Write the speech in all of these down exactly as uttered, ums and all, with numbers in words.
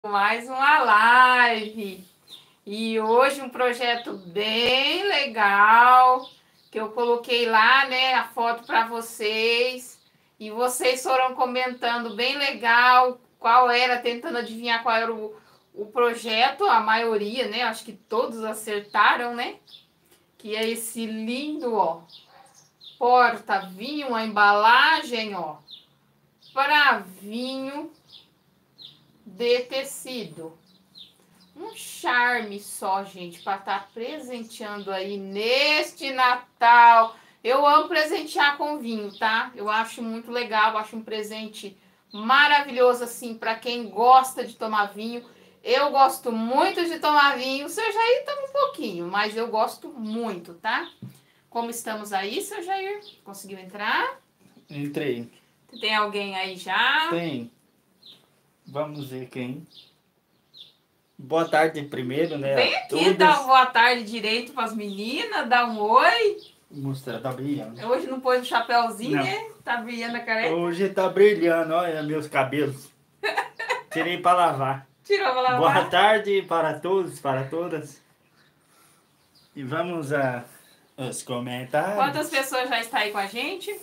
Mais uma live e hoje um projeto bem legal que eu coloquei lá, né, a foto para vocês e vocês foram comentando bem legal qual era, tentando adivinhar qual era o, o projeto, a maioria, né, acho que todos acertaram, né, que é esse lindo, ó, porta-vinho, a embalagem, ó, para vinho de tecido. Um charme só, gente, para estar tá presenteando aí neste Natal. Eu amo presentear com vinho, tá? Eu acho muito legal, acho um presente maravilhoso, assim, para quem gosta de tomar vinho. Eu gosto muito de tomar vinho, o seu Jair toma um pouquinho, mas eu gosto muito, tá? Como estamos aí, seu Jair? Conseguiu entrar? Entrei. Tem alguém aí já? Tem. Vamos ver quem. Boa tarde primeiro, né? Vem aqui, dá uma boa tarde direito para as meninas, dá um oi. Mostrar, tá brilhando. Hoje não pôs o chapéuzinho, não, né? Tá brilhando a careca. Hoje tá brilhando, olha meus cabelos. Tirei para lavar. Tirou para lavar? Boa tarde para todos, para todas. E vamos a os comentários. Quantas pessoas já estão aí com a gente?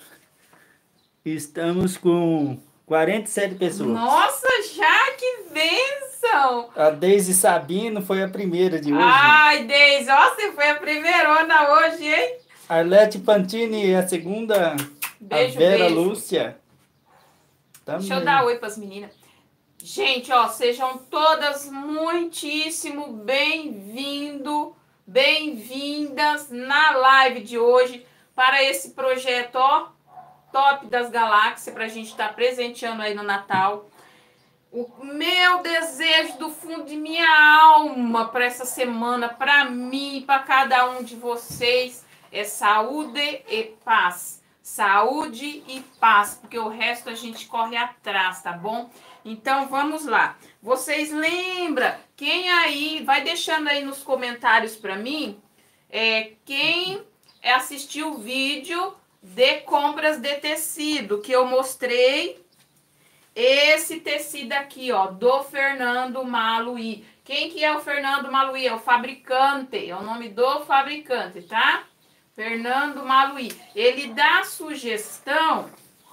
Estamos com quarenta e sete pessoas. Nossa, já que bênção! A Deise Sabino foi a primeira de hoje. Ai, Deise, ó, você foi a primeirona hoje, hein? Arlete Pantini a segunda. Beijo, a Vera beijo. Lúcia. Também. Deixa eu dar oi para as meninas. Gente, ó, sejam todas muitíssimo bem-vindo, bem-vindas na live de hoje para esse projeto, ó, top das galáxias, para a gente estar tá presenteando aí no Natal. O meu desejo do fundo de minha alma para essa semana, para mim, para cada um de vocês, é saúde e paz. Saúde e paz, porque o resto a gente corre atrás, tá bom? Então vamos lá. Vocês lembram? Quem aí, vai deixando aí nos comentários para mim, é, quem assistiu o vídeo de compras de tecido que eu mostrei. Esse tecido aqui, ó, do Fernando Maluí. Quem que é o Fernando Maluí? É o fabricante, é o nome do fabricante, tá? Fernando Maluí. Ele dá sugestão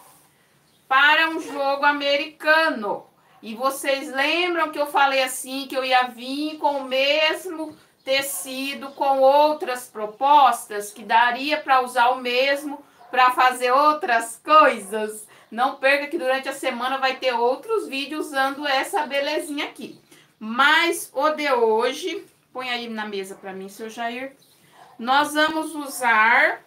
para um jogo americano. E vocês lembram que eu falei assim, que eu ia vir com o mesmo tecido, com outras propostas, que daria para usar o mesmo para fazer outras coisas? Não perca que durante a semana vai ter outros vídeos usando essa belezinha aqui. Mas o de hoje, põe aí na mesa para mim, seu Jair. Nós vamos usar...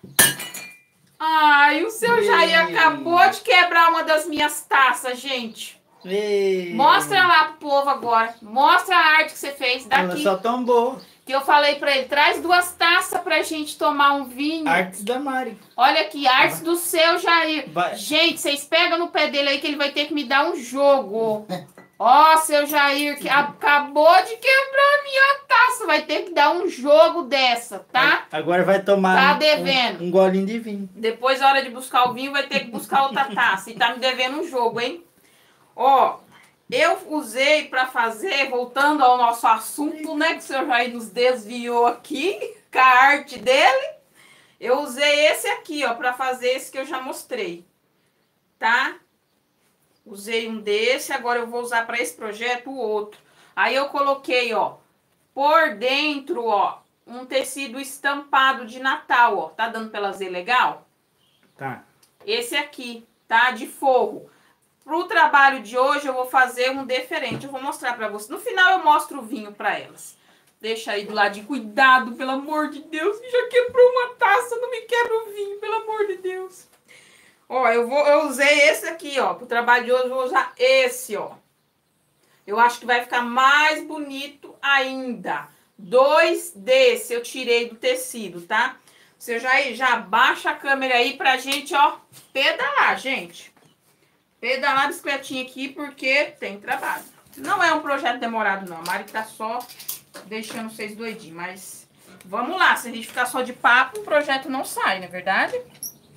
Ai, o seu Jair acabou de quebrar uma das minhas taças, gente. Ei. Mostra lá pro povo agora. Mostra a arte que você fez daqui. Ela só tombou. Que eu falei pra ele, traz duas taças pra gente tomar um vinho. Artes da Mari. Olha aqui, artes do seu Jair. Vai. Gente, vocês pegam no pé dele aí que ele vai ter que me dar um jogo. Ó, seu Jair, que acabou de quebrar a minha taça. Vai ter que dar um jogo dessa, tá? Agora vai tomar Tá devendo. um, um golinho de vinho. Depois, na hora de buscar o vinho, vai ter que buscar outra taça. E tá me devendo um jogo, hein? Ó, eu usei pra fazer, voltando ao nosso assunto, né? Que o senhor Jair nos desviou aqui, com a arte dele. Eu usei esse aqui, ó, pra fazer esse que eu já mostrei, tá? Usei um desse, agora eu vou usar para esse projeto o outro. Aí eu coloquei, ó, por dentro, ó, um tecido estampado de Natal, ó. Tá dando pra ela ver legal? Tá. Esse aqui, tá? De forro. Pro trabalho de hoje eu vou fazer um diferente. Eu vou mostrar pra vocês. No final eu mostro o vinho pra elas. Deixa aí do ladinho. Cuidado, pelo amor de Deus. Já quebrou uma taça, não me quebra o vinho, pelo amor de Deus. Ó, eu, vou, eu usei esse aqui, ó. Pro trabalho de hoje eu vou usar esse, ó. Eu acho que vai ficar mais bonito ainda. Dois desse eu tirei do tecido, tá? Você já, já baixa a câmera aí pra gente, ó, pedalar, gente. Pedalar a bicicletinha aqui porque tem trabalho. Não é um projeto demorado, não. A Mari tá só deixando vocês doidinhos, mas vamos lá. Se a gente ficar só de papo, o projeto não sai, não é verdade?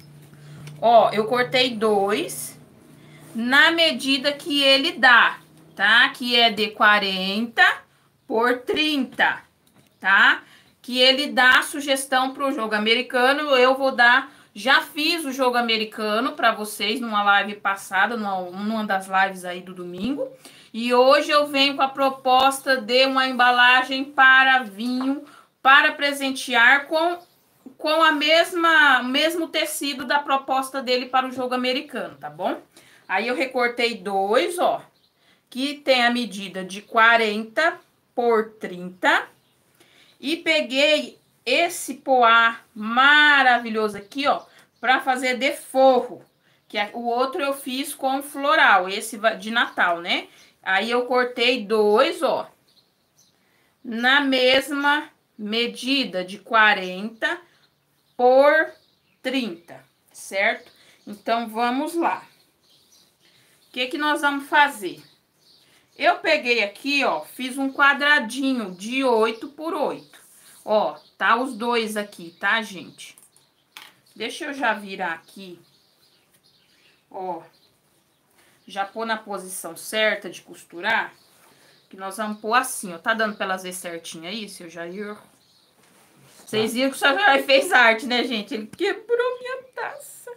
Ó, eu cortei dois na medida que ele dá. tá? Que é de quarenta por trinta, tá? Que ele dá a sugestão para o jogo americano. Eu vou dar, já fiz o jogo americano para vocês numa live passada, numa, numa das lives aí do domingo. E hoje eu venho com a proposta de uma embalagem para vinho, para presentear com, com a mesma mesmo tecido da proposta dele para o jogo americano, tá bom? Aí eu recortei dois, ó, que tem a medida de quarenta por trinta. E peguei esse poá maravilhoso aqui, ó, para fazer de forro. Que é, o outro eu fiz com floral, esse de Natal, né? Aí eu cortei dois, ó, na mesma medida de quarenta por trinta, certo? Então, vamos lá. O que que nós vamos fazer? Eu peguei aqui, ó, fiz um quadradinho de oito por oito. Ó, tá os dois aqui, tá, gente? Deixa eu já virar aqui. Ó, já pôr na posição certa de costurar. Que nós vamos pôr assim, ó. Tá dando pra elas ver certinho aí, seu Jair? Vocês viram que o seu Jair fez arte, né, gente? Ele quebrou minha taça.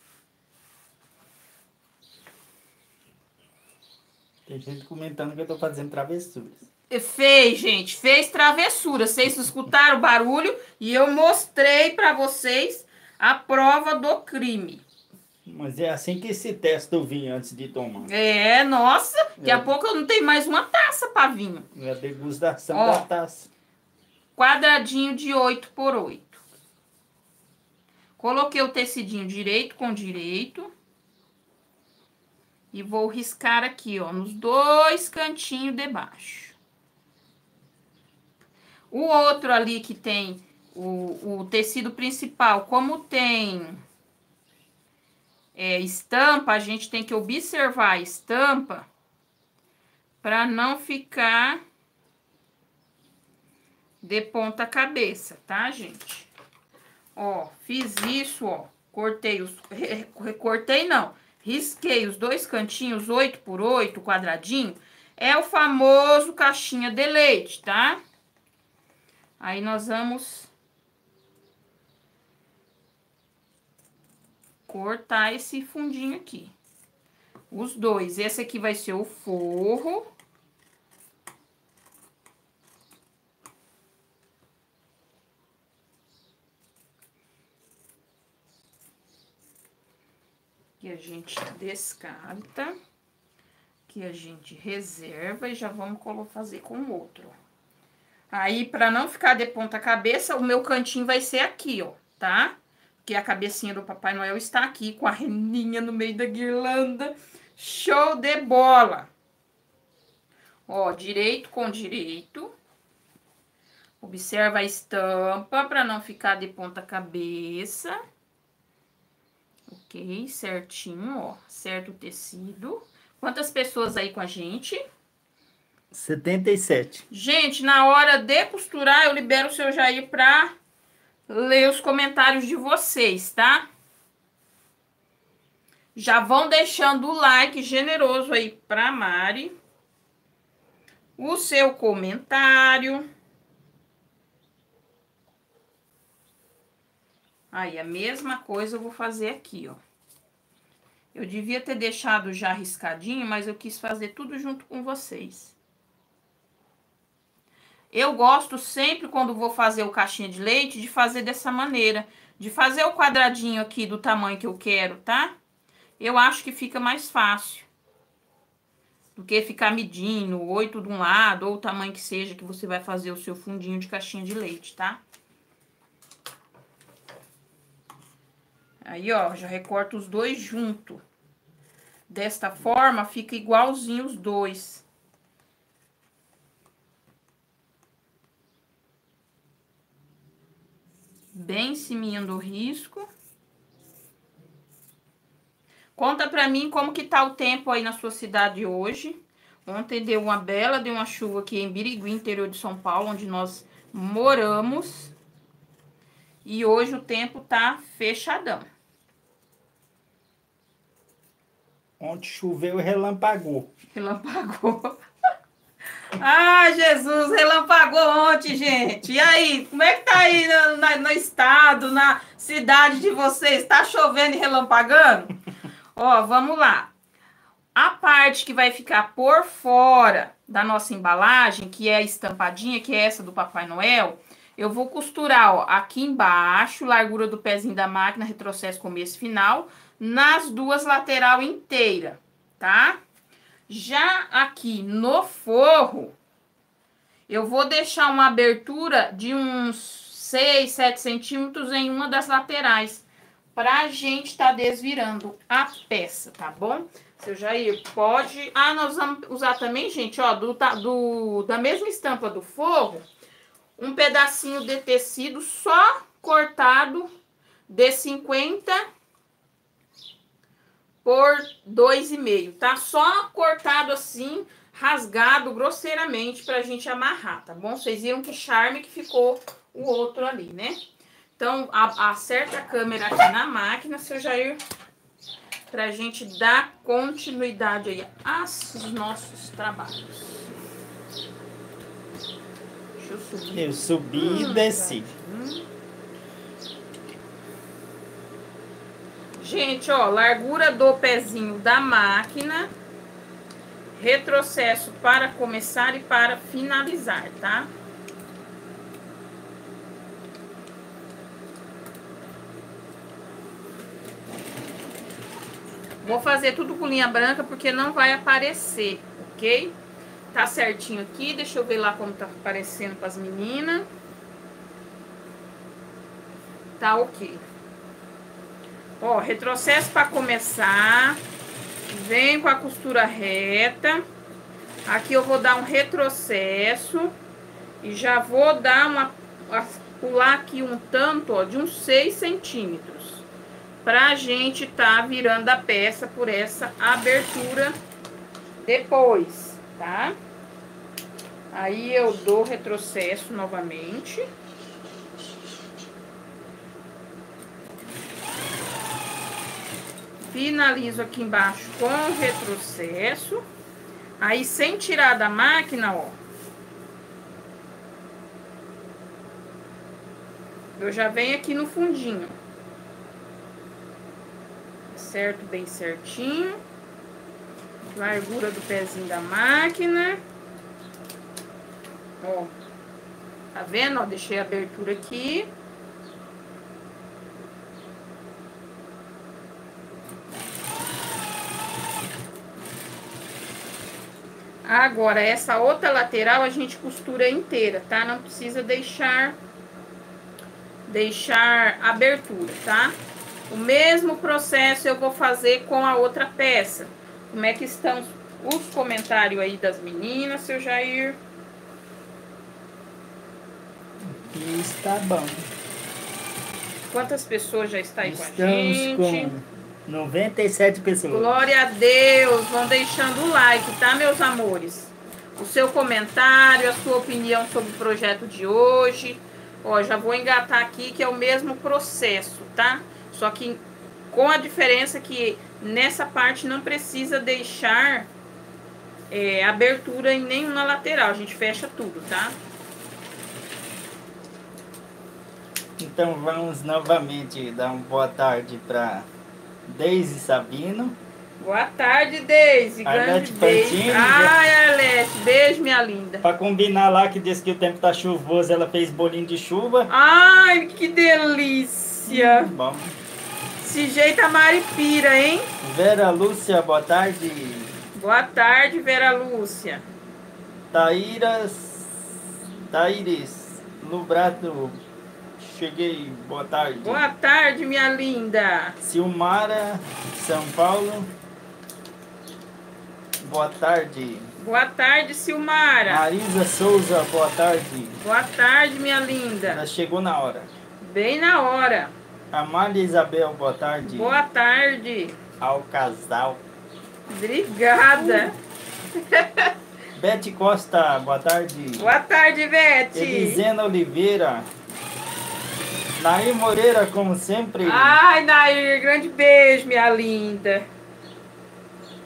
Tem gente comentando que eu tô fazendo travessuras. Fez, gente, fez travessura. Vocês escutaram o barulho e eu mostrei pra vocês a prova do crime. Mas é assim que se testa o vinho antes de tomar. É, nossa, daqui É. a pouco eu não tenho mais uma taça pra vinho. É a degustação Ó. da taça. Quadradinho de oito por oito. Coloquei o tecidinho direito com direito. E vou riscar aqui, ó, nos dois cantinhos de baixo. O outro ali que tem o, o tecido principal, como tem é, estampa, a gente tem que observar a estampa para não ficar de ponta cabeça, tá, gente? Ó, fiz isso, ó, cortei os... Recortei não, risquei os dois cantinhos, oito por oito, quadradinho. É o famoso caixinha de leite, tá? Aí nós vamos cortar esse fundinho aqui. Os dois. Esse aqui vai ser o forro. Que a gente descarta. Que a gente reserva e já vamos fazer com o outro, ó. Aí, pra não ficar de ponta cabeça, o meu cantinho vai ser aqui, ó, tá? Porque a cabecinha do Papai Noel está aqui com a reninha no meio da guirlanda. Show de bola! Ó, direito com direito. Observa a estampa pra não ficar de ponta cabeça. Ok, certinho, ó. Certo o tecido. Quantas pessoas aí com a gente? setenta e sete. Gente, na hora de costurar, eu libero o seu Jair pra ler os comentários de vocês, tá? Já vão deixando o like generoso aí pra Mari. O seu comentário. Aí, a mesma coisa eu vou fazer aqui, ó. Eu devia ter deixado já riscadinho, mas eu quis fazer tudo junto com vocês. Eu gosto sempre, quando vou fazer o caixinha de leite, de fazer dessa maneira. De fazer o quadradinho aqui do tamanho que eu quero, tá? Eu acho que fica mais fácil. Do que ficar medindo oito de um lado, ou o tamanho que seja que você vai fazer o seu fundinho de caixinha de leite, tá? Aí, ó, já recorto os dois junto. Desta forma, fica igualzinho os dois. Bem em cima do risco. Conta pra mim como que tá o tempo aí na sua cidade hoje. Ontem deu uma bela, deu uma chuva aqui em Birigui, interior de São Paulo, onde nós moramos. E hoje o tempo tá fechadão. Ontem choveu e relampagou. Relampagou. Ah, Jesus, relampagou ontem, gente. E aí, como é que tá aí no, na- no estado, na cidade de vocês? Tá chovendo e relampagando? Ó, vamos lá. A parte que vai ficar por fora da nossa embalagem, que é a estampadinha, que é essa do Papai Noel, eu vou costurar, ó, aqui embaixo, largura do pezinho da máquina, retrocesso, começo e final, nas duas lateral inteira, tá? Já aqui no forro, eu vou deixar uma abertura de uns seis, sete centímetros em uma das laterais, pra gente tá desvirando a peça, tá bom? Seu Jair, pode... Ah, nós vamos usar também, gente, ó, do, do, da mesma estampa do forro, um pedacinho de tecido só cortado de cinquenta por dois e meio, tá? Só cortado assim, rasgado grosseiramente pra gente amarrar, tá bom? Vocês viram que charme que ficou o outro ali, né? Então, a, acerta a câmera aqui na máquina, seu Jair, pra gente dar continuidade aí aos nossos trabalhos. Deixa eu subir. Eu subi hum, e desci. Hum. Gente, ó, largura do pezinho da máquina, retrocesso para começar e para finalizar, tá? Vou fazer tudo com linha branca porque não vai aparecer, ok? Tá certinho aqui, deixa eu ver lá como tá aparecendo para as meninas. Tá ok. Ó, retrocesso para começar. Vem com a costura reta. Aqui eu vou dar um retrocesso. E já vou dar uma... pular aqui um tanto, ó, de uns seis centímetros. Pra gente tá virando a peça por essa abertura depois, tá? Aí eu dou retrocesso novamente. Finalizo aqui embaixo com retrocesso. Aí, sem tirar da máquina, ó. Eu já venho aqui no fundinho. Acerto bem certinho. Largura do pezinho da máquina. Ó. Tá vendo? Ó, deixei a abertura aqui. Agora, essa outra lateral a gente costura inteira, tá? Não precisa deixar, deixar abertura, tá? O mesmo processo eu vou fazer com a outra peça. Como é que estão os comentários aí das meninas, seu Jair? Está bom. Quantas pessoas já estão aí Estamos com a gente? Com noventa e sete pessoas. Glória a Deus. Vão deixando o like, tá, meus amores? O seu comentário, a sua opinião sobre o projeto de hoje. Ó, já vou engatar aqui que é o mesmo processo, tá? Só que com a diferença que nessa parte não precisa deixar é, abertura em nenhuma lateral. A gente fecha tudo, tá? Então vamos novamente dar uma boa tarde para Deise Sabino. Boa tarde, Deise. Grande beijo. Ai, Arlete, beijo, minha linda. Para combinar lá, que diz que o tempo tá chuvoso, ela fez bolinho de chuva. Ai, que delícia. Hum, bom. Esse jeito a Maripira, hein? Vera Lúcia, boa tarde. Boa tarde, Vera Lúcia. Tairas, Taires Lubrato, cheguei, boa tarde. Boa tarde, minha linda. Silmara, São Paulo, boa tarde. Boa tarde, Silmara. Marisa Souza, boa tarde. Boa tarde, minha linda. Ela chegou na hora. Bem na hora. Amália Isabel, boa tarde. Boa tarde. Ao casal. Obrigada. Bete Costa, boa tarde. Boa tarde, Bete. Elisena Oliveira. Nair Moreira, como sempre. Ai, Nair, grande beijo, minha linda.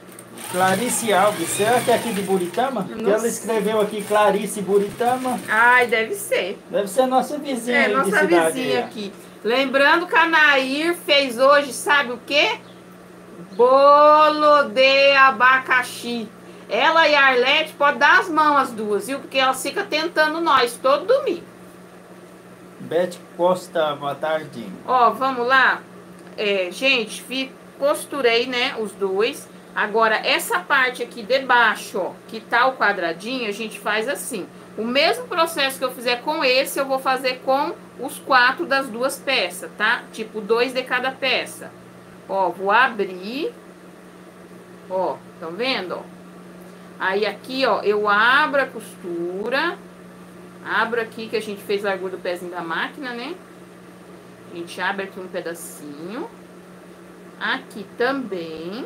Clarice Alves, será que é aqui de Buritama? Não Que ela sei. escreveu aqui Clarice Buritama. Ai, deve ser. Deve ser nossa vizinha É, aí de nossa cidade. vizinha aí, ó. aqui. Lembrando que a Nair fez hoje, sabe o quê? Bolo de abacaxi. Ela e a Arlete podem dar as mãos as duas, viu? Porque ela fica tentando nós todo domingo. Beth Costa, boa tarde. Ó, vamos lá. É, gente, fi- costurei, né, os dois. Agora, essa parte aqui de baixo, ó, que tá o quadradinho, a gente faz assim. O mesmo processo que eu fizer com esse, eu vou fazer com os quatro das duas peças, tá? Tipo, dois de cada peça. Ó, vou abrir. Ó, estão vendo, ó? Aí aqui, ó, eu abro a costura. Abro aqui, que a gente fez largura do pezinho da máquina, né? A gente abre aqui um pedacinho. Aqui também.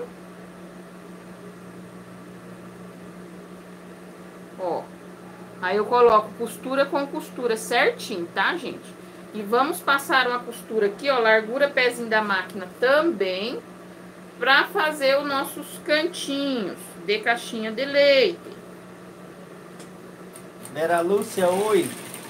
Ó. Aí eu coloco costura com costura certinho, tá, gente? E vamos passar uma costura aqui, ó, largura pezinho da máquina também, pra fazer os nossos cantinhos de caixinha de leite. Vera Lúcia, oi.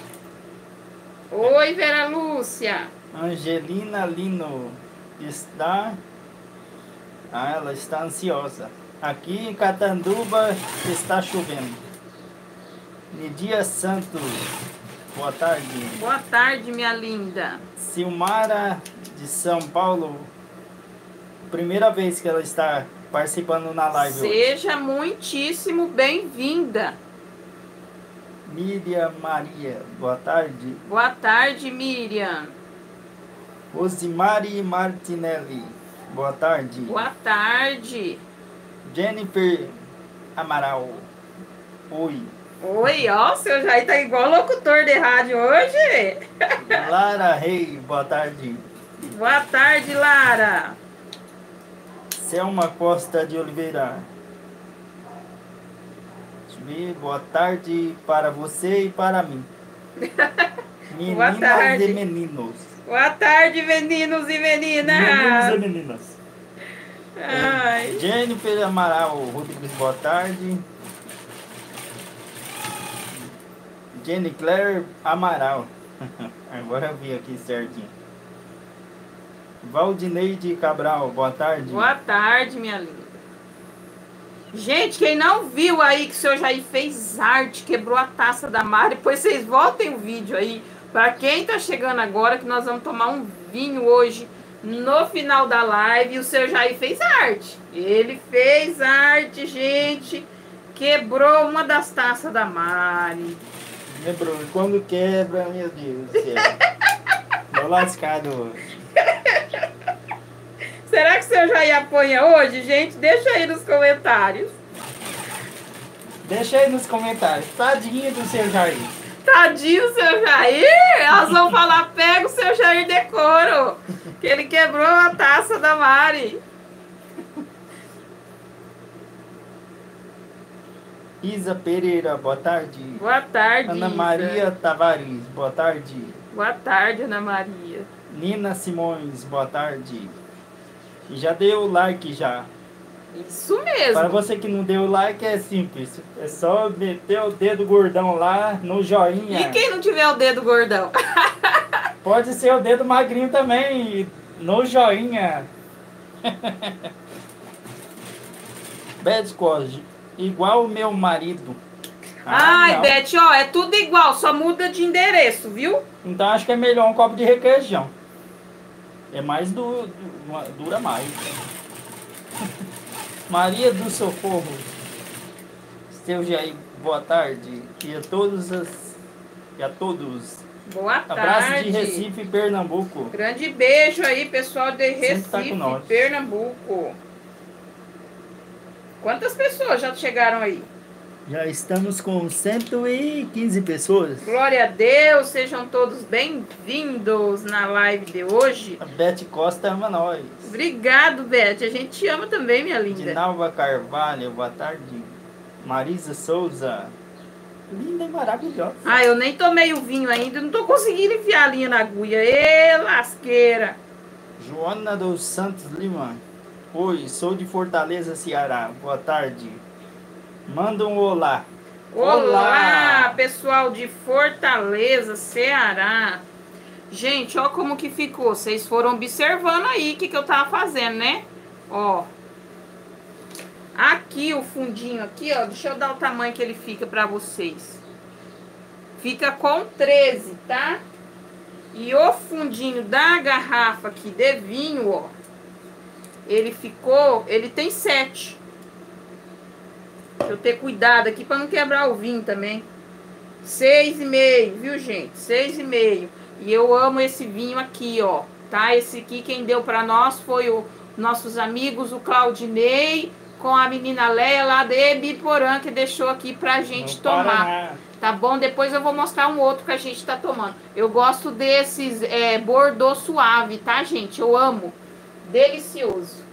Oi, Vera Lúcia. Angelina Lino está... Ah, ela está ansiosa. Aqui em Catanduba está chovendo. Nidia Santos, boa tarde. Boa tarde, minha linda. Silmara de São Paulo, primeira vez que ela está participando na live hoje. Seja muitíssimo bem-vinda. Miriam Maria, boa tarde. Boa tarde, Miriam. Rosimari Martinelli, boa tarde. Boa tarde. Jennifer Amaral, oi. Oi, ó, o seu Jair tá igual locutor de rádio hoje. Lara Rei, boa tarde. Boa tarde, Lara. Selma Costa de Oliveira. Deixa eu ver, boa tarde para você e para mim. Meninas tarde. e meninos. Boa tarde, meninos e meninas. Meninos e meninas. Ai. Jennifer Amaral Rodrigues, boa tarde. Jenny Claire Amaral. Agora eu vi aqui certinho. Valdineide Cabral, boa tarde. Boa tarde, minha linda. Gente, quem não viu aí que o seu Jair fez arte, quebrou a taça da Mari, depois vocês voltem o vídeo aí. Para quem tá chegando agora, que nós vamos tomar um vinho hoje no final da live. E o seu Jair fez arte. Ele fez arte, gente. Quebrou uma das taças da Mari. Lembrou, quando quebra, meu Deus do céu. Tô lascado hoje. Será que o seu Jair apanha hoje, gente? Deixa aí nos comentários. Deixa aí nos comentários. Tadinho do seu Jair. Tadinho do seu Jair. Elas vão falar, pega o seu Jair de couro. Que ele quebrou a taça da Mari. Isa Pereira, boa tarde. Boa tarde, Ana Isa. Maria Tavares, boa tarde. Boa tarde, Ana Maria. Nina Simões, boa tarde. E já deu o like já. Isso mesmo. Para você que não deu o like é simples. É só meter o dedo gordão lá no joinha. E quem não tiver o dedo gordão? Pode ser o dedo magrinho também no joinha. Bad Code, igual o meu marido. Ah, Ai, não. Beth, ó, é tudo igual, só muda de endereço, viu? Então acho que é melhor um copo de requeijão. É mais du, du, dura mais. Maria do Socorro. Seu Jair, boa tarde. E a todos as, e a todos. Boa Abraço tarde. de Recife, Pernambuco. Grande beijo aí, pessoal de Sempre tá com Recife, nós. Pernambuco. Quantas pessoas já chegaram aí? Já estamos com cento e quinze pessoas. Glória a Deus, sejam todos bem-vindos na live de hoje. A Beth Costa ama nós. Obrigado, Beth. A gente te ama também, minha linda. Dinalva Carvalho, boa tarde. Marisa Souza. Linda e maravilhosa. Ah, eu nem tomei o vinho ainda, não tô conseguindo enfiar a linha na agulha. Ê, lasqueira. Joana dos Santos Lima. Oi, sou de Fortaleza, Ceará. Boa tarde. Manda um olá. Olá, olá, pessoal de Fortaleza, Ceará. Gente, ó como que ficou. Vocês foram observando aí o que, que eu tava fazendo, né? Ó. Aqui o fundinho aqui, ó. Deixa eu dar o tamanho que ele fica pra vocês. Fica com treze, tá? E o fundinho da garrafa aqui de vinho, ó. Ele ficou, ele tem sete. Deixa eu ter cuidado aqui pra não quebrar o vinho também. Seis e meio, viu, gente? Seis e meio. E eu amo esse vinho aqui, ó. Tá? Esse aqui quem deu pra nós foi o nossos amigos, o Claudinei, com a menina Leia lá de Biporã, que deixou aqui pra gente tomar. Tá bom? Depois eu vou mostrar um outro que a gente tá tomando. Eu gosto desses é, Bordeaux suave, tá, gente? Eu amo. Delicioso.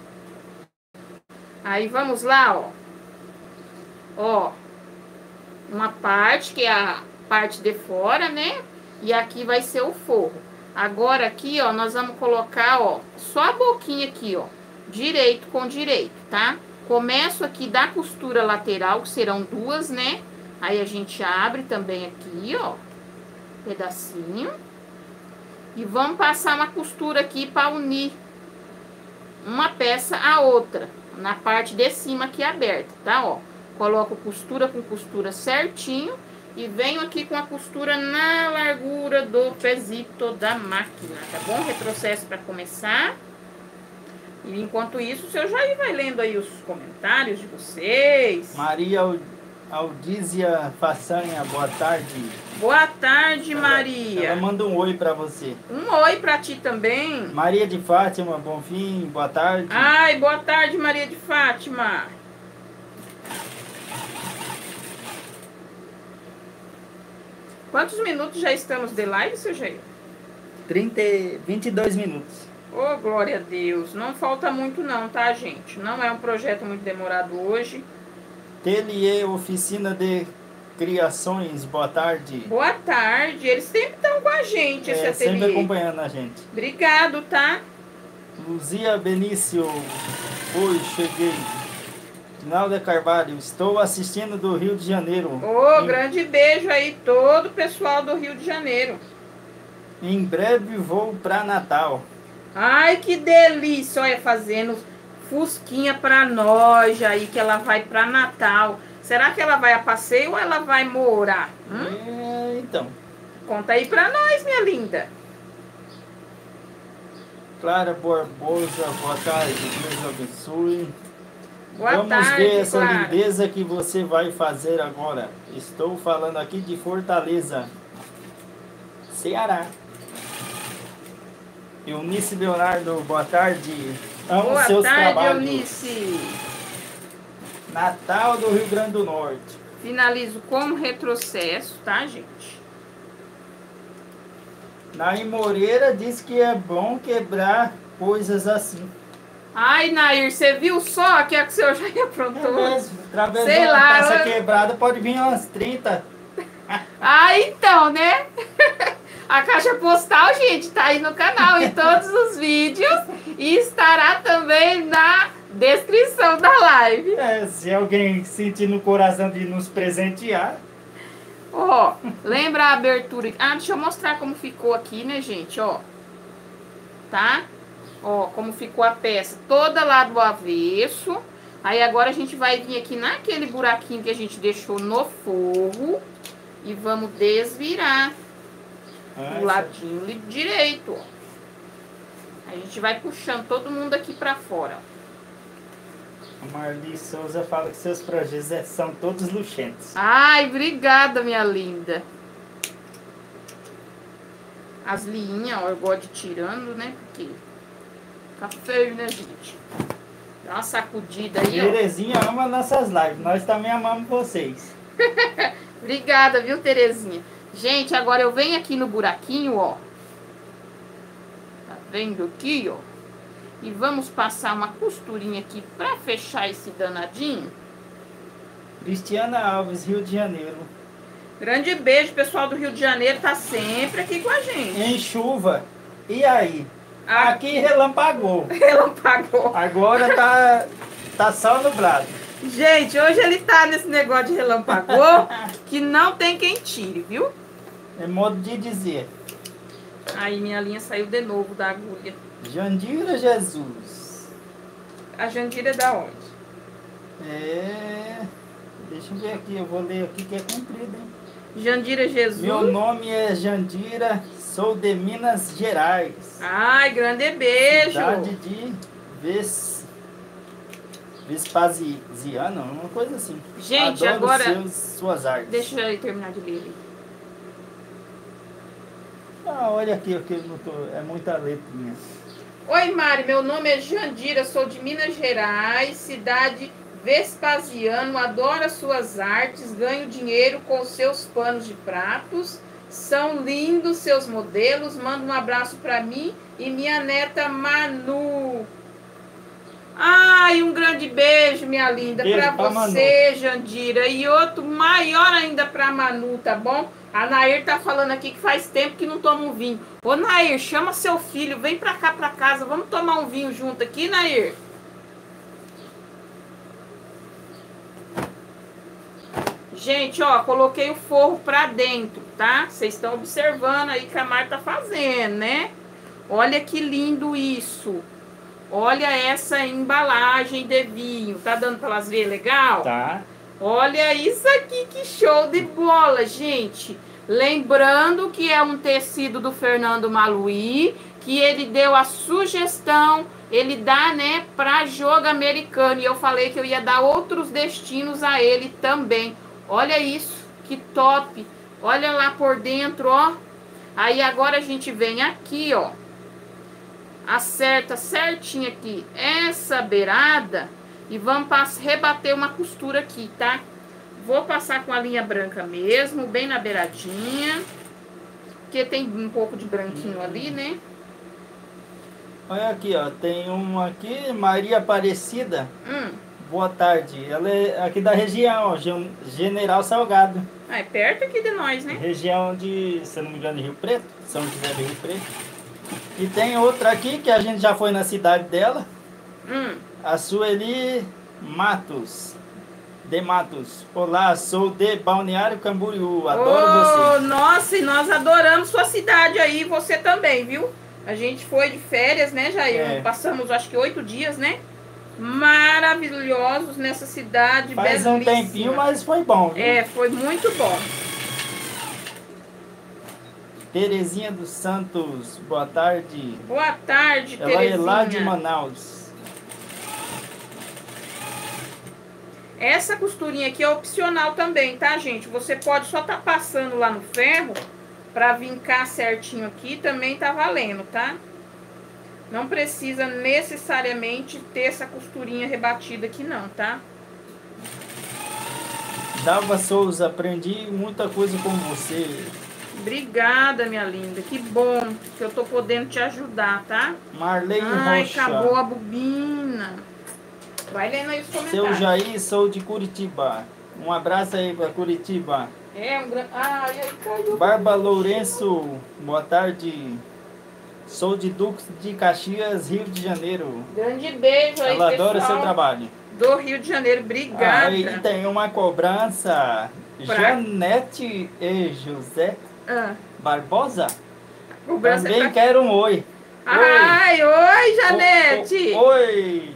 Aí vamos lá, ó. Ó. Uma parte, que é a parte de fora, né? E aqui vai ser o forro. Agora aqui, ó, nós vamos colocar, ó, só a boquinha aqui, ó. Direito com direito, tá? Começo aqui da costura lateral, que serão duas, né? Aí a gente abre também aqui, ó. Pedacinho. E vamos passar uma costura aqui para unir uma peça a outra. Na parte de cima aqui aberta, tá? Ó. Coloco costura com costura certinho. E venho aqui com a costura na largura do pezito da máquina, tá bom? Retrocesso para começar. E enquanto isso, o seu Jair vai lendo aí os comentários de vocês. Maria Aldízia Façanha, boa tarde. Boa tarde, ela, Maria. Ela manda um oi para você. Um oi para ti também. Maria de Fátima, bom fim, boa tarde. Ai, boa tarde, Maria de Fátima. Quantos minutos já estamos de live, seu Jair? trinta, vinte e dois minutos. Ô, oh, glória a Deus. Não falta muito não, tá, gente? Não é um projeto muito demorado hoje. Telier Oficina de Criações, boa tarde. Boa tarde. Eles sempre estão com a gente, esse é, ateliê. Sempre acompanhando a gente. Obrigado, tá? Luzia Benício, oi, cheguei. Nalda Carvalho, estou assistindo do Rio de Janeiro. Ô, em... grande beijo aí, todo o pessoal do Rio de Janeiro. Em breve vou para Natal. Ai, que delícia! Olha, fazendo fusquinha pra nós, aí que ela vai pra Natal. Será que ela vai a passeio ou ela vai morar? Hum? É, então. Conta aí pra nós, minha linda. Clara Barbosa, boa tarde, Deus abençoe. Boa Vamos tarde, ver essa Clara. lindeza que você vai fazer agora. Estou falando aqui de Fortaleza, Ceará. Eunice Leonardo, boa tarde. Amo Boa seus tarde, trabalhos. Eunice. Natal do Rio Grande do Norte. Finalizo com retrocesso, tá, gente? Nair Moreira diz que é bom quebrar coisas assim. Ai, Nair, você viu só que é que o senhor já aprontou? É mesmo, através Sei de uma lá, peça eu- quebrada pode vir umas trinta. Ah, então, né? A caixa postal, gente, tá aí no canal em todos os vídeos e estará também na descrição da live. É, se alguém sentir no coração de nos presentear. Ó, lembra a abertura? Ah, deixa eu mostrar como ficou aqui, né, gente? Ó, tá? Ó, como ficou a peça toda lá do avesso. Aí agora a gente vai vir aqui naquele buraquinho que a gente deixou no forro e vamos desvirar Ah, o ladinho li- direito, ó. A gente vai puxando todo mundo aqui pra fora, ó. A Marli Souza fala que seus projetos é- são todos luxentos. Ai, obrigada, minha linda. As linhas, ó, eu gosto de tirando, né? Porque fica feio, né, gente? Dá uma sacudida aí, ó. Terezinha ama nossas lives, nós também amamos vocês. Obrigada, viu, Terezinha? Gente, agora eu venho aqui no buraquinho, ó. Tá vendo aqui, ó? E vamos passar uma costurinha aqui pra fechar esse danadinho. Cristiana Alves, Rio de Janeiro. Grande beijo, pessoal do Rio de Janeiro, tá sempre aqui com a gente. Em chuva. E aí? Aqui relampagou. Relampagou. Agora tá, tá só nublado. Gente, hoje ele tá nesse negócio de relampagou que não tem quem tire, viu? É modo de dizer. Aí minha linha saiu de novo da agulha. Jandira Jesus. A Jandira é da onde? É... Deixa eu ver aqui, eu vou ler aqui que é comprido, hein? Jandira Jesus. Meu nome é Jandira, sou de Minas Gerais. Ai, grande beijo. Cidade de Ves... Vespasiano, uma coisa assim. Gente, Adoro agora... seus, suas artes. Deixa eu terminar de ler ali. Ah, olha aqui, aqui eu não tô... é muita letrinha. Oi, Mari, meu nome é Jandira, sou de Minas Gerais, cidade Vespasiano, adoro as suas artes, ganho dinheiro com seus panos de pratos, são lindos seus modelos, manda um abraço para mim e minha neta Manu. Ai, um grande beijo, minha linda, para você, Manu. Jandira, e outro maior ainda para Manu, tá bom? A Nair tá falando aqui que faz tempo que não toma um vinho. Ô, Nair, chama seu filho, vem pra cá, pra casa, vamos tomar um vinho junto aqui, Nair? Gente, ó, coloquei o forro pra dentro, tá? Vocês estão observando aí que a Mar tá fazendo, né? Olha que lindo isso. Olha essa embalagem de vinho. Tá dando pra elas verem legal? Tá. Olha isso aqui, que show de bola, gente. Lembrando que é um tecido do Fernando Maluí, que ele deu a sugestão, ele dá, né, para jogo americano. E eu falei que eu ia dar outros destinos a ele também. Olha isso, que top. Olha lá por dentro, ó. Aí agora a gente vem aqui, ó. Acerta certinho aqui essa beirada e vamos rebater uma costura aqui, tá? Vou passar com a linha branca mesmo, bem na beiradinha. Porque tem um pouco de branquinho ali, né? Olha aqui, ó. Tem uma aqui, Maria Aparecida. Hum. Boa tarde. Ela é aqui da região, ó, General Salgado. Ah, é perto aqui de nós, né? Região de, se não me engano, de Rio Preto. São José do Rio Preto. E tem outra aqui que a gente já foi na cidade dela. Hum. A Sueli Matos. De Matos. Olá, sou de Balneário Camboriú. Adoro oh, você. Nossa, e nós adoramos sua cidade aí, você também, viu? A gente foi de férias, né, Jair? É. Passamos, acho que, oito dias, né? Maravilhosos nessa cidade. Faz belíssima. Um tempinho, mas foi bom, viu? É, foi muito bom. Terezinha dos Santos, boa tarde. Boa tarde, Ela Terezinha. Ela é lá de Manaus. Essa costurinha aqui é opcional também, tá, gente? Você pode só tá passando lá no ferro pra vincar certinho aqui, também tá valendo, tá? Não precisa necessariamente ter essa costurinha rebatida aqui não, tá? Dalva Souza, aprendi muita coisa com você. Obrigada, minha linda. Que bom que eu tô podendo te ajudar, tá? Marlene Ai, Rocha. acabou a bobina. Vai lendo aí os comentários. Seu Jair, sou de Curitiba. Um abraço aí pra Curitiba. É, um grande... Ai, aí caiu. Barba Lourenço, boa tarde. Sou de Dux de Caxias, Rio de Janeiro. Grande beijo aí, Ela pessoal. adora seu trabalho. Do Rio de Janeiro, obrigada. Aí tem uma cobrança. Pra... Janete e José ah. Barbosa. Cobrança Também pra... quero um oi. Ai, oi, oi Janete. O, o, oi.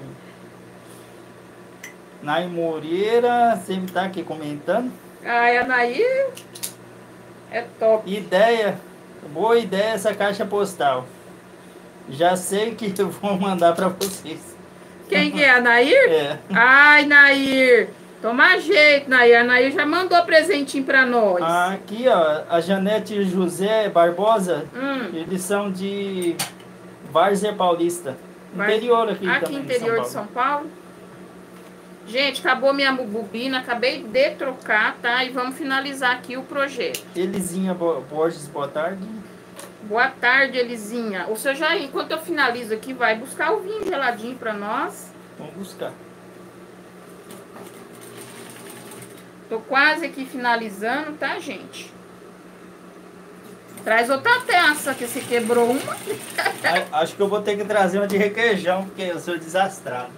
Nay Moreira, sempre tá aqui comentando. Ai, a Nair é top. Ideia, boa ideia essa caixa postal. Já sei que eu vou mandar para vocês. Quem que é, a Nair? É. Ai, Nair, toma jeito, Nair. A Nair já mandou presentinho para nós. Aqui, ó, a Janete e José Barbosa, hum. eles são de Várzea Paulista. Interior aqui, aqui também interior de São Paulo. De São Paulo. Gente, acabou minha bobina, acabei de trocar, tá? E vamos finalizar aqui o projeto. Elisinha Borges, boa tarde. Boa tarde, Elisinha. Ou seja, enquanto eu finalizo aqui, vai buscar o vinho geladinho pra nós. Vamos buscar. Tô quase aqui finalizando, tá, gente? Traz outra taça, que você quebrou uma. Acho que eu vou ter que trazer uma de requeijão, porque eu sou desastrado.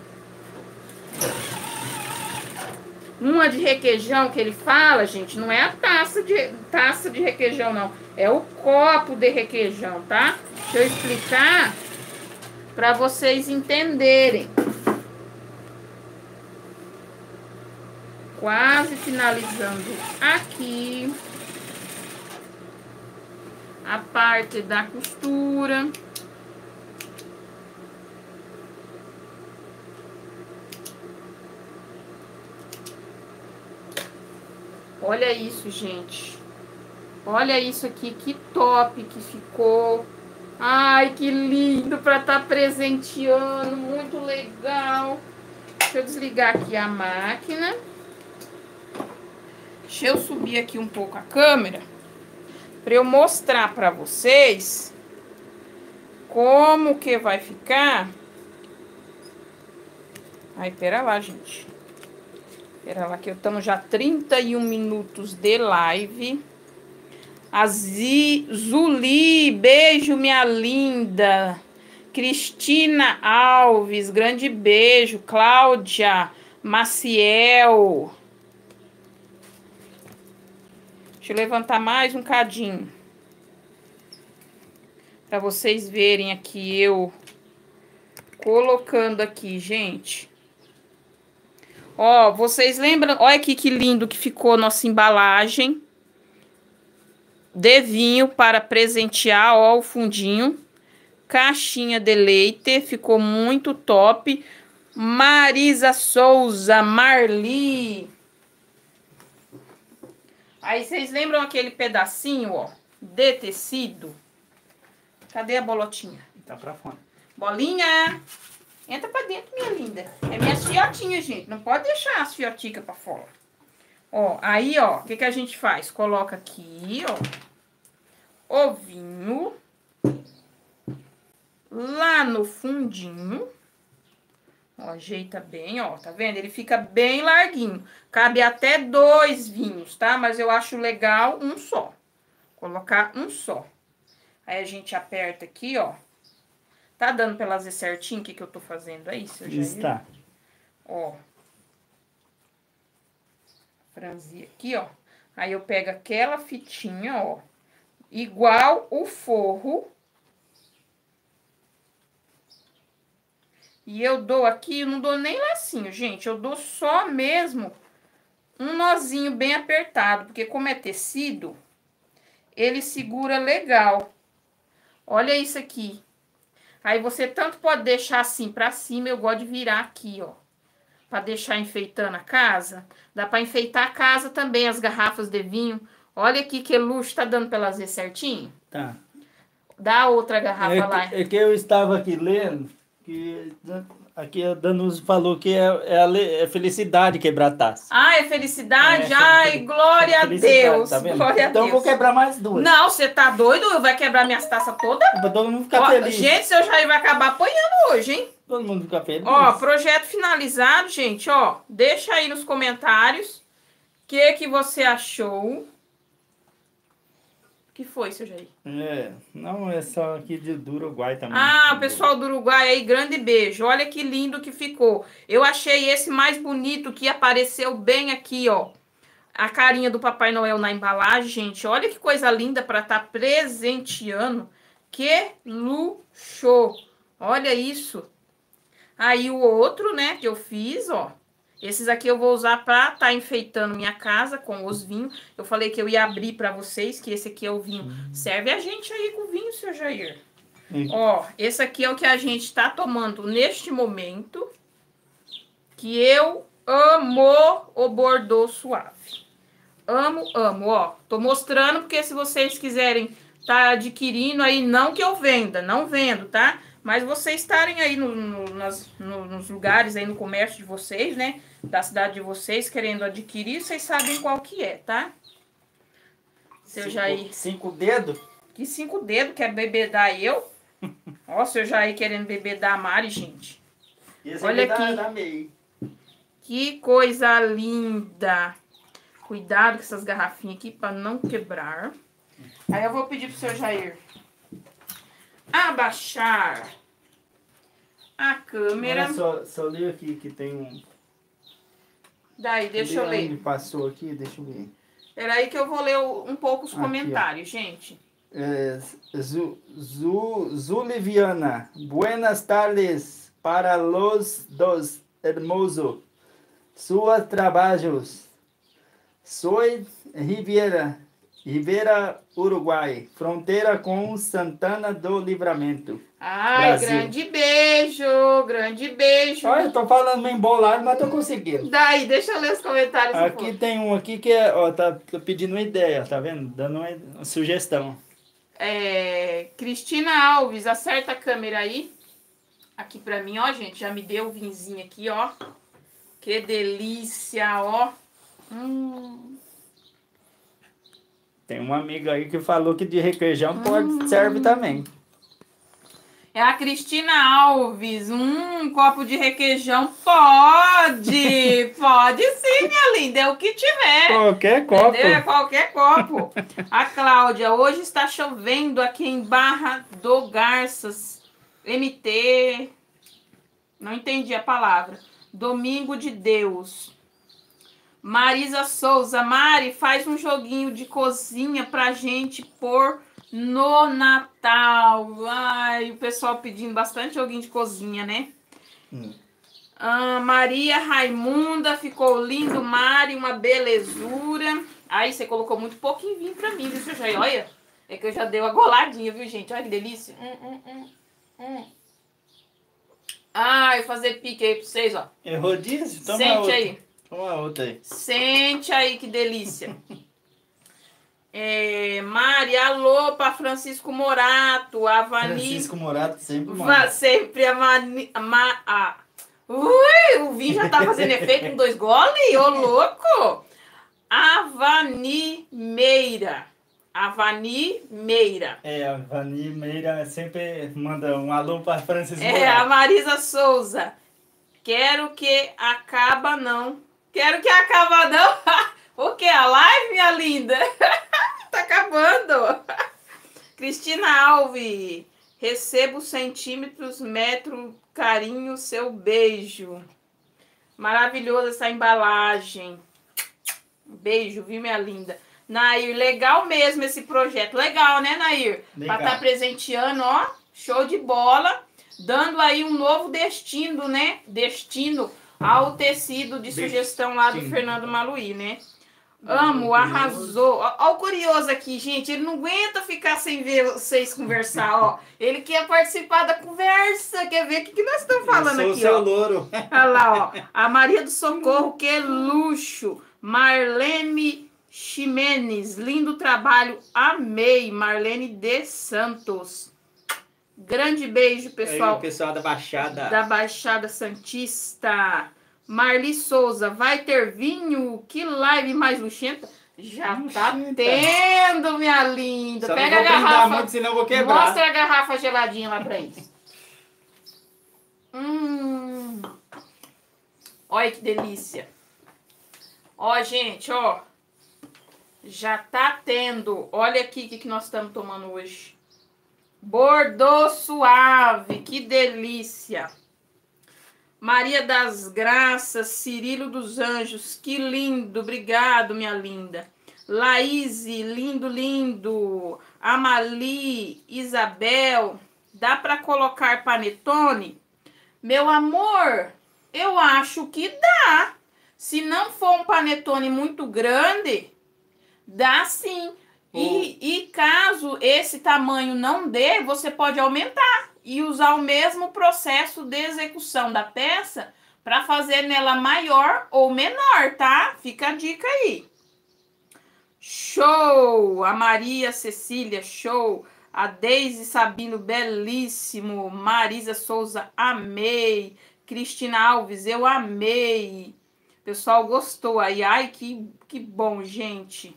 Uma de requeijão que ele fala, gente, não é a taça de, taça de requeijão, não. É o copo de requeijão, tá? Deixa eu explicar para vocês entenderem. Quase finalizando aqui a parte da costura. Olha isso, gente. Olha isso aqui, que top que ficou. Ai, que lindo para estar tá presenteando, muito legal. Deixa eu desligar aqui a máquina. Deixa eu subir aqui um pouco a câmera para eu mostrar para vocês como que vai ficar. Ai, pera lá, gente. Pera lá que eu estamos já trinta e um minutos de live. A Zuli, beijo, minha linda. Cristina Alves, grande beijo. Cláudia Maciel. Deixa eu levantar mais um cadinho. Para vocês verem aqui eu colocando aqui, gente. Ó, vocês lembram? Olha aqui que lindo que ficou nossa embalagem de vinho para presentear, ó, o fundinho. Caixinha de leite, ficou muito top. Marisa Souza, Marli. Aí vocês lembram aquele pedacinho, ó, de tecido? Cadê a bolotinha? Tá pra fora. Bolinha! Entra pra dentro, minha linda. É minhas fiotinhas, gente. Não pode deixar as fioticas pra fora. Ó, aí, ó, o que que a gente faz? Coloca aqui, ó, o vinho. Lá no fundinho. Ó, ajeita bem, ó, tá vendo? Ele fica bem larguinho. Cabe até dois vinhos, tá? Mas eu acho legal um só. Colocar um só. Aí a gente aperta aqui, ó. Tá dando pra ela ver certinho o que, que eu tô fazendo aí, seu Jair? Está. Ó. Franzir aqui, ó. Aí eu pego aquela fitinha, ó. Igual o forro. E eu dou aqui, eu não dou nem lacinho, gente. Eu dou só mesmo um nozinho bem apertado. Porque como é tecido, ele segura legal. Olha isso aqui. Aí você tanto pode deixar assim pra cima, eu gosto de virar aqui, ó. Pra deixar enfeitando a casa. Dá pra enfeitar a casa também, as garrafas de vinho. Olha aqui que luxo, tá dando pra elas ver certinho? Tá. Dá outra garrafa É lá. que, é que eu estava aqui lendo, que aqui a Danusa falou que é, é, a, le- é felicidade quebrar taça. Ah, é felicidade? É, Ai, fel- glória a felicidade, Deus. tá vendo? Glória a Então eu Deus. vou quebrar mais duas. Não, você tá doido? Vai quebrar minhas taças todas? Pra todo mundo ficar Ó, feliz. gente, seu Jair vai acabar apanhando hoje, hein? Todo mundo ficar feliz. Ó, projeto finalizado, gente, ó. Deixa aí nos comentários o que que você achou. O que foi, seu Jair? É, não é só aqui de, do Uruguai também. Ah, o pessoal do Uruguai aí, grande beijo. Olha que lindo que ficou. Eu achei esse mais bonito, que apareceu bem aqui, ó. A carinha do Papai Noel na embalagem, gente. Olha que coisa linda para estar presenteando. Que luxo. Olha isso. Aí o outro, né, que eu fiz, ó. Esses aqui eu vou usar pra tá enfeitando minha casa com os vinhos. Eu falei que eu ia abrir pra vocês, que esse aqui é o vinho. Serve a gente aí com vinho, seu Jair. Hum. Ó, esse aqui é o que a gente tá tomando neste momento. Que eu amo o Bordeaux suave. Amo, amo, ó. Tô mostrando porque se vocês quiserem tá adquirindo aí, não que eu venda, não vendo, tá? Mas vocês estarem aí no, no, nas, no, nos lugares, aí no comércio de vocês, né? Da cidade de vocês, querendo adquirir, vocês sabem qual que é, tá? Seu Cinco- Jair. Cinco dedos? Que cinco dedos, quer bebedar eu? Ó, seu Jair querendo bebedar a Mari, gente. Esse Olha dá- aqui. dá meio. Que coisa linda. Cuidado com essas garrafinhas aqui para não quebrar. Aí eu vou pedir pro seu Jair abaixar a câmera. Olha só, só li aqui que tem um... Daí, deixa eu ler. Ele passou aqui, deixa eu ver. Peraí que eu vou ler um pouco os Aqui, comentários, gente. É, Zu, Zu, Zuliviana, buenas tardes para los dos hermosos. Suas trabalhos. Soy Riviera, Ribeira, Uruguai, fronteira com Santana do Livramento. Ai, Brasil. grande beijo, grande beijo. Olha, eu tô falando meio embolado, mas tô conseguindo. Daí, deixa eu ler os comentários. Aqui um tem um aqui que é, ó, tá, tá pedindo uma ideia, tá vendo? Dando uma, uma sugestão. É, Cristina Alves, acerta a câmera aí. Aqui pra mim, ó, gente, já me deu o vinzinho aqui, ó. Que delícia, ó. Hum. Tem uma amiga aí que falou que de requeijão pode, Hum. serve também. É a Cristina Alves. Hum, um copo de requeijão pode. Pode sim, minha linda. É o que tiver. Qualquer copo. Entendeu? É qualquer copo. A Cláudia, hoje está chovendo aqui em Barra do Garças. M T. Não entendi a palavra. Domingo de Deus. Marisa Souza. Mari, faz um joguinho de cozinha pra gente pôr no Natal. Ai, o pessoal pedindo bastante joguinho de cozinha, né? Hum. Ah, Maria Raimunda, ficou lindo, Mari, uma belezura. Aí você colocou muito pouquinho vinho pra mim, viu, seu Jair? Olha, é que eu já dei uma goladinha, viu, gente? Olha que delícia. Hum, hum, hum, hum. Ai, fazer pique aí pra vocês, ó. É rodízio? Toma Sente outra. aí. Toma outra aí. Sente aí, que delícia. É, Mari, alô pra Francisco Morato, a Vani... Francisco Morato sempre Va, manda. sempre a Mani... A, Ma, a... Ui, o vinho já tá fazendo efeito com dois goles, ô louco! Avani Meira. Avani Meira. É, a Vani Meira sempre manda um alô para Francisco É, Morato. a Marisa Souza. Quero que acaba não. Quero que acaba não. O que? A live, minha linda? Tá acabando. Cristina Alves. Recebo centímetros, metro, carinho, seu beijo. Maravilhosa essa embalagem. Beijo, viu, minha linda? Nair, legal mesmo esse projeto. Legal, né, Nair? Legal. Pra estar presenteando, ó. Show de bola. Dando aí um novo destino, né? Destino ao tecido de Destino. Sugestão lá do Fernando Maluí, né? Amo, arrasou. Ó, ó o curioso aqui, gente. Ele não aguenta ficar sem ver vocês conversar, ó. Ele quer participar da conversa, quer ver o que, que nós estamos falando Eu sou aqui, seu ó. louro. Olha lá, ó. A Maria do Socorro, que luxo. Marlene Ximenes, lindo trabalho. Amei. Marlene de Santos. Grande beijo, pessoal. Aí, o pessoal da Baixada. Da Baixada Santista. Marli Souza, vai ter vinho? Que live mais luxenta? Já tá Luxenta. tendo, minha linda. Só Pega não a vou brindar garrafa. muito, senão eu vou quebrar. Mostra a garrafa geladinha lá pra eles. Hum. Olha que delícia. Ó, gente, ó. Já tá tendo. Olha aqui o que, que nós estamos tomando hoje. Bordeaux suave. Que delícia. Maria das Graças, Cirilo dos Anjos. Que lindo. Obrigado, minha linda. Laís, lindo, lindo. Amali, Isabel. Dá pra colocar panetone? Meu amor, eu acho que dá. Se não for um panetone muito grande, dá sim. E, e caso esse tamanho não dê, você pode aumentar e usar o mesmo processo de execução da peça para fazer nela maior ou menor, tá? Fica a dica aí. Show! A Maria Cecília, show! A Deise Sabino, belíssimo! Marisa Souza, amei! Cristina Alves, eu amei! Pessoal, gostou aí? Ai, que, que bom, gente!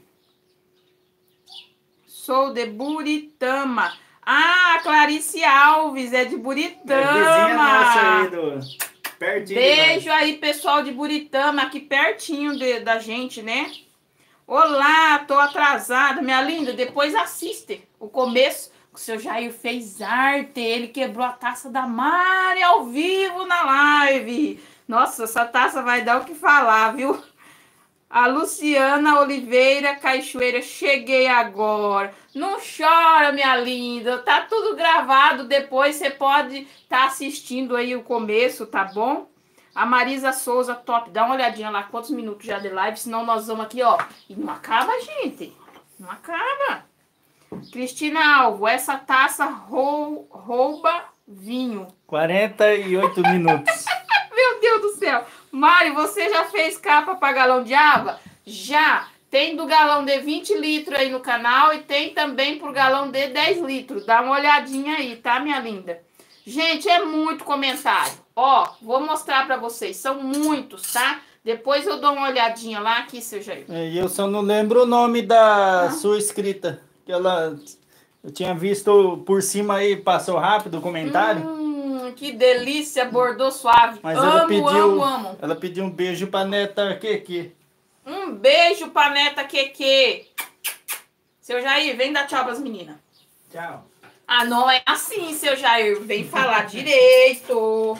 Sou de Buritama. Ah, Clarice Alves, é de Buritama. É vizinha nossa aí, do... pertinho. Beijo aí, pessoal de Buritama, aqui pertinho de, da gente, né? Olá, tô atrasada, minha linda. Depois assiste o começo. O seu Jair fez arte, ele quebrou a taça da Mari ao vivo na live. Nossa, essa taça vai dar o que falar, viu? A Luciana Oliveira Cachoeira, cheguei agora. Não chora, minha linda. Tá tudo gravado. Depois você pode estar tá assistindo aí o começo, tá bom? A Marisa Souza, top. Dá uma olhadinha lá, quantos minutos já de live. Senão nós vamos aqui, ó. E não acaba, gente. Não acaba. Cristina Alvo, essa taça rou, rouba vinho. quarenta e oito minutos. Meu Deus do céu. Mari, você já fez capa para galão de água? Já. Tem do galão de vinte litros aí no canal e tem também pro galão de dez litros. Dá uma olhadinha aí, tá, minha linda? Gente, é muito comentário. Ó, vou mostrar para vocês. São muitos, tá? Depois eu dou uma olhadinha lá aqui, seu Jair. E eu só não lembro o nome da ah. sua escrita. Que ela... Eu tinha visto por cima aí, passou rápido o comentário. Hum, que delícia, bordô suave. Mas amo, ela pediu, amo, amo. Ela pediu um beijo pra neta Keke. Um beijo pra neta Keke. Seu Jair, vem dar tchau pras meninas. Tchau. Ah, não é assim, seu Jair. Vem falar direito.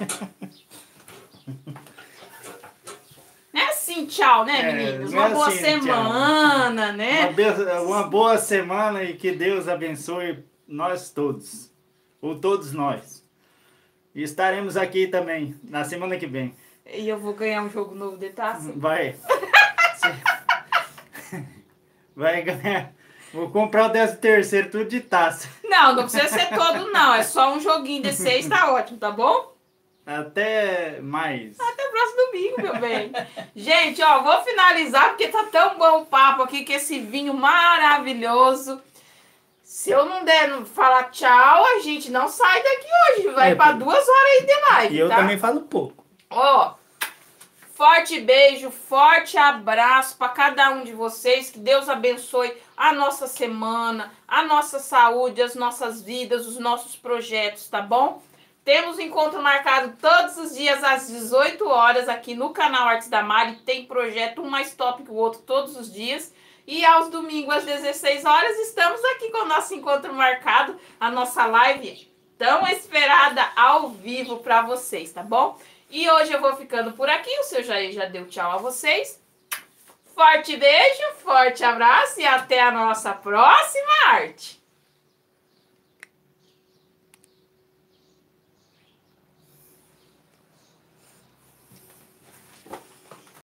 Não é assim, tchau, né, É, meninas? não Uma é boa assim, semana, né? Uma, be- uma boa semana e que Deus abençoe nós todos. Ou todos nós. E estaremos aqui também na semana que vem. E eu vou ganhar um jogo novo de taça? Vai. Vai ganhar. Vou comprar o décimo terceiro tudo de taça. Não, não precisa ser todo, não. É só um joguinho de seis, tá ótimo, tá bom? Até mais. Até o próximo domingo, meu bem. Gente, ó, vou finalizar porque tá tão bom o papo aqui com esse vinho maravilhoso. Se eu não der não falar tchau, a gente não sai daqui hoje. Vai É, pra duas horas aí de live, E eu tá? também falo pouco. Ó, forte beijo, forte abraço para cada um de vocês. Que Deus abençoe a nossa semana, a nossa saúde, as nossas vidas, os nossos projetos, tá bom? Temos encontro marcado todos os dias às dezoito horas aqui no canal Artes da Mari. Tem projeto um mais top que o outro todos os dias. E aos domingos às dezesseis horas estamos aqui com o nosso encontro marcado, a nossa live tão esperada ao vivo para vocês, tá bom? E hoje eu vou ficando por aqui. O seu Jair já deu tchau a vocês. Forte beijo, forte abraço e até a nossa próxima arte.